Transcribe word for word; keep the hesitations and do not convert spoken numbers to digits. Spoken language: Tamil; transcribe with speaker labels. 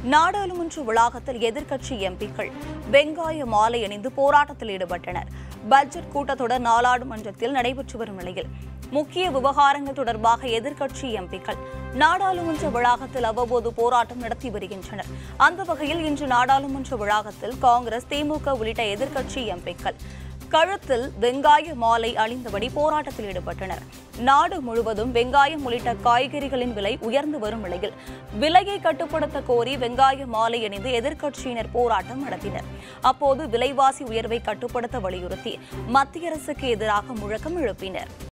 Speaker 1: நாடாளுமன்ற வளாகத்தில் எதிர்க்கட்சி எம்பிக்கள் வெங்காய மாலை அணிந்து போராட்டத்தில் ஈடுபட்டனர். பட்ஜெட் கூட்டத்தொடர் நாடாளுமன்றத்தில் நடைபெற்று வரும் நிலையில் முக்கிய விவகாரங்கள் தொடர்பாக எதிர்க்கட்சி எம்பிக்கள் நாடாளுமன்ற வளாகத்தில் அவ்வப்போது போராட்டம் நடத்தி வருகின்றனர். அந்த வகையில் இன்று நாடாளுமன்ற வளாகத்தில் காங்கிரஸ், திமுக உள்ளிட்ட எதிர்க்கட்சி எம்பிக்கள் கழுத்தில் வெங்காய மாலை அணிந்தபடி போராட்டத்தில் ஈடுபட்டனர். நாடு முழுவதும் வெங்காயம் உள்ளிட்ட காய்கறிகளின் விலை உயர்ந்து வரும் நிலையில் விலையை கட்டுப்படுத்த கோரி வெங்காய மாலை அணிந்து எதிர்க்கட்சியினர் போராட்டம் நடத்தினர். அப்போது விலைவாசி உயர்வை கட்டுப்படுத்த வலியுறுத்தி மத்திய அரசுக்கு எதிராக முழக்கம் எழுப்பினர்.